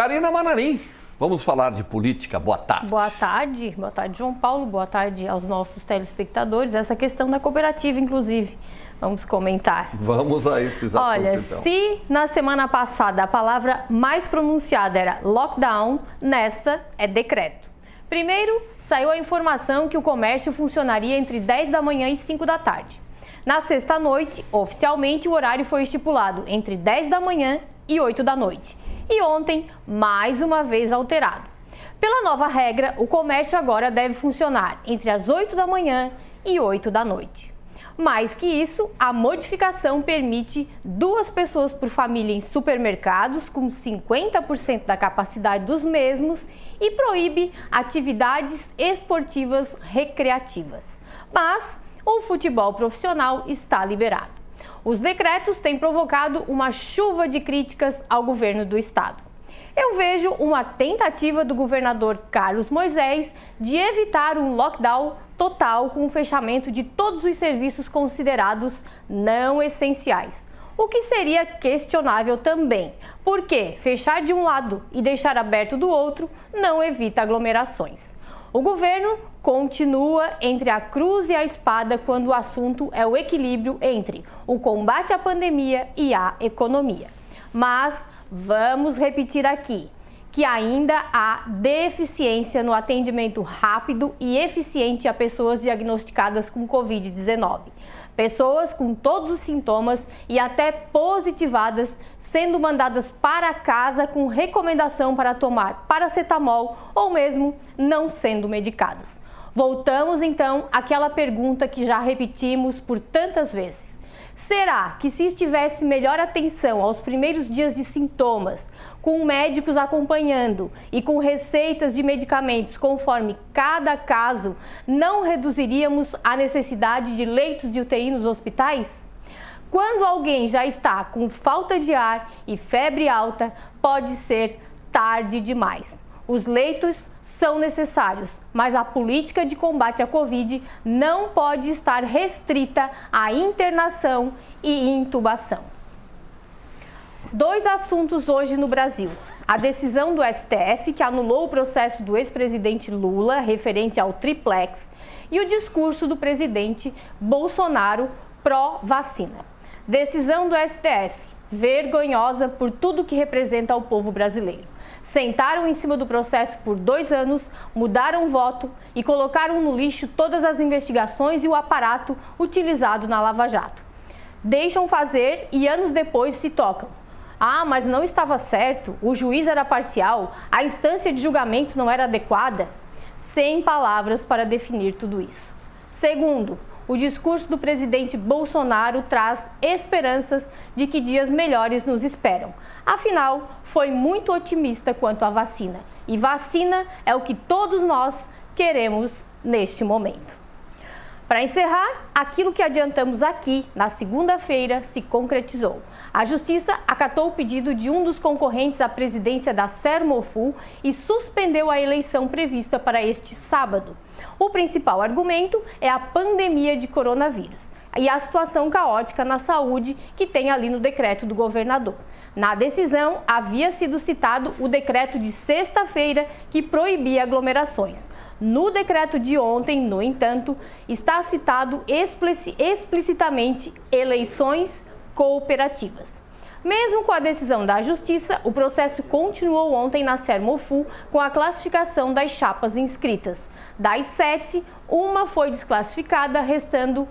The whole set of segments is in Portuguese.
Karina Manarim, vamos falar de política. Boa tarde. Boa tarde, João Paulo, boa tarde aos nossos telespectadores. Essa questão da cooperativa, inclusive, vamos comentar. Vamos a esses assuntos, Olha, então. se na semana passada a palavra mais pronunciada era lockdown, nessa é decreto. Primeiro, saiu a informação que o comércio funcionaria entre 10 da manhã e 5 da tarde. Na sexta-noite, oficialmente, o horário foi estipulado entre 10 da manhã e 8 da noite. E ontem, mais uma vez alterado. Pela nova regra, o comércio agora deve funcionar entre as 8 da manhã e 8 da noite. Mais que isso, a modificação permite 2 pessoas por família em supermercados com 50% da capacidade dos mesmos e proíbe atividades esportivas recreativas. Mas o futebol profissional está liberado. Os decretos têm provocado uma chuva de críticas ao governo do estado. Eu vejo uma tentativa do governador Carlos Moisés de evitar um lockdown total com o fechamento de todos os serviços considerados não essenciais. O que seria questionável também, porque fechar de um lado e deixar aberto do outro não evita aglomerações. O governo continua entre a cruz e a espada quando o assunto é o equilíbrio entre o combate à pandemia e a economia. Mas vamos repetir aqui que ainda há deficiência no atendimento rápido e eficiente a pessoas diagnosticadas com Covid-19. Pessoas com todos os sintomas e até positivadas sendo mandadas para casa com recomendação para tomar paracetamol ou mesmo não sendo medicadas. Voltamos então àquela pergunta que já repetimos por tantas vezes. Será que se estivesse melhor atenção aos primeiros dias de sintomas, com médicos acompanhando e com receitas de medicamentos conforme cada caso, não reduziríamos a necessidade de leitos de UTI nos hospitais? Quando alguém já está com falta de ar e febre alta, pode ser tarde demais. Os leitos são necessários, mas a política de combate à Covid não pode estar restrita à internação e intubação. 2 assuntos hoje no Brasil. A decisão do STF, que anulou o processo do ex-presidente Lula referente ao triplex, e o discurso do presidente Bolsonaro pró-vacina. Decisão do STF, vergonhosa por tudo que representa ao povo brasileiro. Sentaram em cima do processo por 2 anos, mudaram o voto e colocaram no lixo todas as investigações e o aparato utilizado na Lava Jato. Deixam fazer e anos depois se tocam. Ah, mas não estava certo, o juiz era parcial, a instância de julgamento não era adequada. Sem palavras para definir tudo isso. Segundo, o discurso do presidente Bolsonaro traz esperanças de que dias melhores nos esperam. Afinal, foi muito otimista quanto à vacina. E vacina é o que todos nós queremos neste momento. Para encerrar, aquilo que adiantamos aqui na segunda-feira se concretizou. A Justiça acatou o pedido de um dos concorrentes à presidência da Sermofu e suspendeu a eleição prevista para este sábado. O principal argumento é a pandemia de coronavírus e a situação caótica na saúde que tem ali no decreto do governador. Na decisão, havia sido citado o decreto de sexta-feira que proibia aglomerações. No decreto de ontem, no entanto, está citado explicitamente eleições cooperativas. Mesmo com a decisão da Justiça, o processo continuou ontem na Sermofu com a classificação das chapas inscritas. Das 7, uma foi desclassificada, restando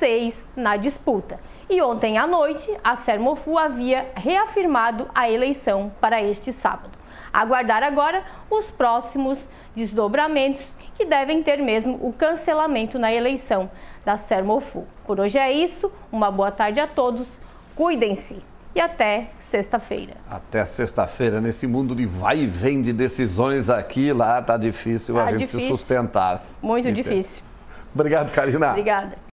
6 na disputa. E ontem à noite, a Sermofu havia reafirmado a eleição para este sábado. Aguardar agora os próximos desdobramentos que devem ter mesmo o cancelamento na eleição da Sermofu. Por hoje é isso, uma boa tarde a todos, cuidem-se e até sexta-feira. Até sexta-feira, nesse mundo de vai e vem de decisões aqui e lá, tá difícil a gente se sustentar. Muito difícil. Obrigado, Karina. Obrigada.